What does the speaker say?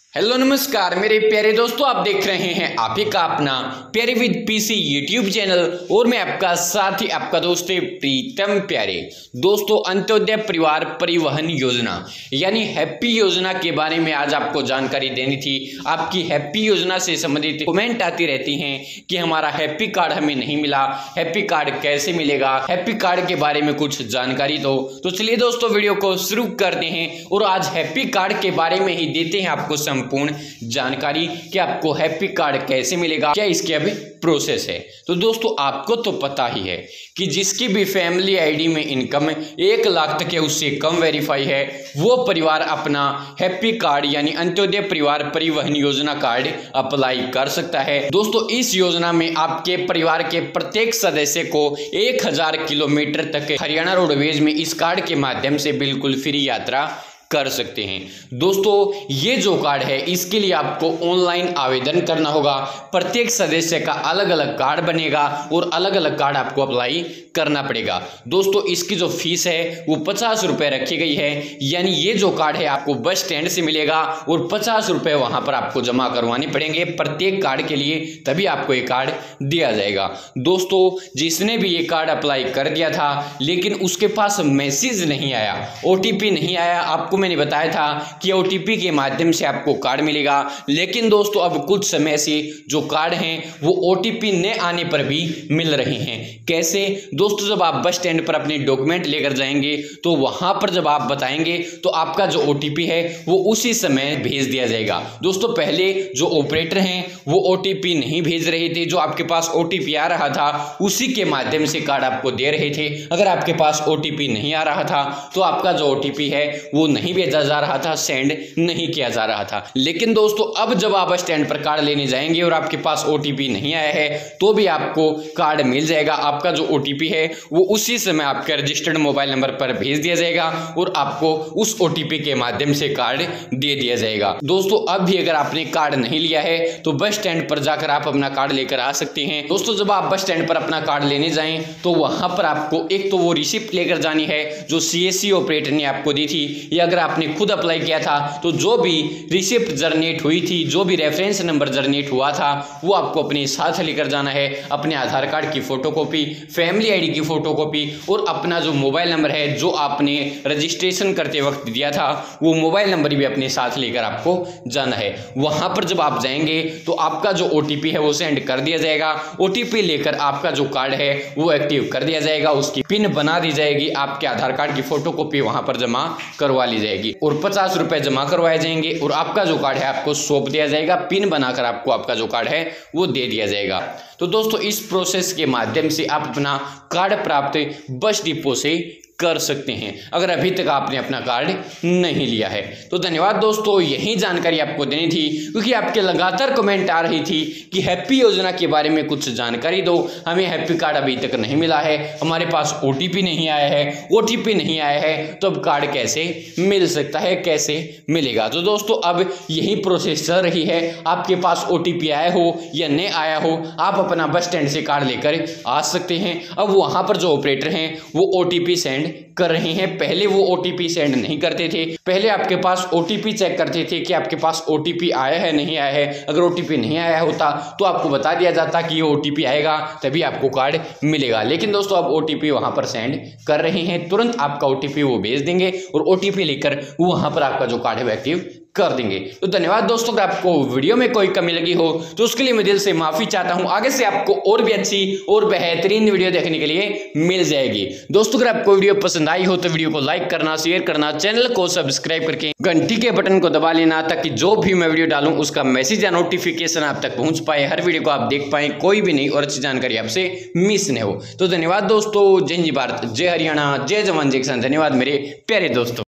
Hello नमस्कार मेरे प्यारे दोस्तों, आप देख रहे हैं आप ही का अपना प्यारे विद पीसी यूट्यूब चैनल और मैं आपका साथी आपका दोस्त प्रीतम प्यारे। दोस्तों, अंत्योदय परिवार परिवहन योजना यानी हैप्पी योजना के बारे में आज आपको जानकारी देनी थी। आपकी हैप्पी योजना से संबंधित कमेंट आती रहती हैं कि हमारा हैप्पी कार्ड हमें नहीं मिला, हैप्पी कार्ड कैसे मिलेगा, हैप्पी कार्ड के बारे में कुछ जानकारी दो। तो चलिए दोस्तों, वीडियो को शुरू करते हैं और आज हैप्पी कार्ड के बारे में ही देते हैं आपको संपूर्ण जानकारी कि आपको हैप्पी कार्ड कैसे मिलेगा, क्या इसकी अभी प्रोसेस है। तो दोस्तों, आपको तो पता ही है कि जिसकी भी फैमिली आईडी में इनकम 1 लाख तक या उससे कम वेरीफाई है वो परिवार अपना हैप्पी कार्ड यानी अंत्योदय परिवार परिवहन योजना कार्ड अप्लाई कर सकता है। दोस्तों, इस योजना में आपके परिवार के प्रत्येक सदस्य को 1000 किलोमीटर तक हरियाणा रोडवेज में इस कार्ड के माध्यम से बिल्कुल फ्री यात्रा कर सकते हैं। दोस्तों, ये जो कार्ड है इसके लिए आपको ऑनलाइन आवेदन करना होगा। प्रत्येक सदस्य का अलग अलग कार्ड बनेगा और अलग अलग कार्ड आपको अप्लाई करना पड़ेगा। दोस्तों, इसकी जो फीस है वो 50 रुपये रखी गई है, यानी ये जो कार्ड है आपको बस स्टैंड से मिलेगा और 50 रुपये वहां पर आपको जमा करवाने पड़ेंगे प्रत्येक कार्ड के लिए, तभी आपको ये कार्ड दिया जाएगा। दोस्तों, जिसने भी ये कार्ड अप्लाई कर दिया था लेकिन उसके पास मैसेज नहीं आया, OTP नहीं आया, आपको मैंने बताया था कि OTP के माध्यम से आपको कार्ड मिलेगा, लेकिन दोस्तों अब कुछ समय से जो कार्ड हैं वो OTP न आने पर भी मिल रहे हैं। कैसे? दोस्तों, जब आप बस स्टैंड पर अपने डॉक्यूमेंट लेकर जाएंगे तो वहां पर जब आप बताएंगे तो आपका जो OTP है वो उसी समय भेज दिया जाएगा। दोस्तों, पहले जो ऑपरेटर हैं वो OTP नहीं भेज रहे थे, जो आपके पास OTP आ रहा था उसी के माध्यम से कार्ड आपको दे रहे थे। अगर आपके पास OTP नहीं आ रहा था तो आपका जो OTP है वो नहीं भेजा जा रहा था, सेंड नहीं किया जा रहा था। लेकिन दोस्तों, अब जब आप बस स्टैंड पर कार्ड लेने जाएंगे और आपके पास OTP नहीं आया है तो भी आपको कार्ड मिल जाएगा। आपका जो OTP है वो उसी समय आपके रजिस्टर्ड मोबाइल नंबर पर भेज दिया जाएगा और आपको उस OTP के माध्यम से कार्ड दे दिया जाएगा। दोस्तों, अब भी अगर आपने कार्ड नहीं लिया है तो बस स्टैंड पर जाकर आप अपना कार्ड लेकर आ सकते हैं। दोस्तों, जब आप बस स्टैंड पर अपना कार्ड लेने जाएं तो वहां पर आपको एक तो वो रिसिप्ट लेकर जानी है जो CSC ऑपरेटर ने आपको दी थी, या अगर आपने खुद अप्लाई किया था तो जो भी रिसिप्ट जनरेट हुई थी, जो भी रेफरेंस नंबर जनरेट हुआ था वो आपको अपने साथ लेकर जाना है। अपने आधार कार्ड की फोटोकॉपी, फैमिली आईडी की फोटोकॉपी और अपना जो मोबाइल नंबर है जो आपने रजिस्ट्रेशन करते वक्त दिया था वो मोबाइल नंबर भी अपने साथ लेकर आपको जाना है। वहां पर जब आप जाएंगे तो आपका जो OTP है वो सेंड कर दिया जाएगा। OTP लेकर आपका जो कार्ड है वो एक्टिव कर दिया जाएगा, उसकी पिन बना दी जाएगी, आपके आधार कार्ड की फोटोकॉपी वहां पर जमा करवा ली जाएगी और 50 रुपए जमा करवाए जाएंगे और आपका जो कार्ड है आपको सौंप दिया जाएगा। पिन बनाकर आपको आपका जो कार्ड है वो दे दिया जाएगा। तो दोस्तों, इस प्रोसेस के माध्यम से आप अपना कार्ड प्राप्त बस डिपो से कर सकते हैं अगर अभी तक आपने अपना कार्ड नहीं लिया है। तो धन्यवाद दोस्तों, यही जानकारी आपको देनी थी क्योंकि आपके लगातार कमेंट आ रही थी कि हैप्पी योजना के बारे में कुछ जानकारी दो, हमें हैप्पी कार्ड अभी तक नहीं मिला है, हमारे पास OTP नहीं आया है, OTP नहीं आया है, तो अब कार्ड कैसे मिल सकता है, कैसे मिलेगा। तो दोस्तों, अब यही प्रोसेस चल रही है। आपके पास OTP आया हो या नहीं आया हो, आप अपना बस स्टैंड से कार्ड लेकर आ सकते हैं। अब वहां पर जो ऑपरेटर हैं वो OTP सेंड कर रहे हैं। पहले वो OTP सेंड नहीं करते थे, पहले आपके पास OTP चेक करते थे कि आपके पास OTP आया है नहीं आया है। अगर OTP नहीं आया होता तो आपको बता दिया जाता कि ये OTP आएगा तभी आपको कार्ड मिलेगा। लेकिन दोस्तों, अब OTP वहां पर सेंड कर रहे हैं, तुरंत आपका OTP वो भेज देंगे और OTP लेकर वहां पर आपका जो कार्ड है वो एक्टिव कर देंगे। तो धन्यवाद दोस्तों, अगर आपको वीडियो में कोई कमी लगी हो तो उसके लिए मैं दिल से माफी चाहता हूं। आगे से आपको और भी अच्छी और बेहतरीन वीडियो देखने के लिए मिल जाएगी। दोस्तों, अगर आपको वीडियो पसंद आई हो तो वीडियो को लाइक करना, शेयर करना, चैनल को सब्सक्राइब करके घंटी के बटन को दबा लेना ताकि जो भी मैं वीडियो डालूं उसका मैसेज या नोटिफिकेशन आप तक पहुंच पाए, हर वीडियो को आप देख पाए, कोई भी नई और अच्छी जानकारी आपसे मिस नहीं हो। तो धन्यवाद दोस्तों, जय हिंद भारत, जय हरियाणा, जय जवान जय किसान। धन्यवाद मेरे प्यारे दोस्तों।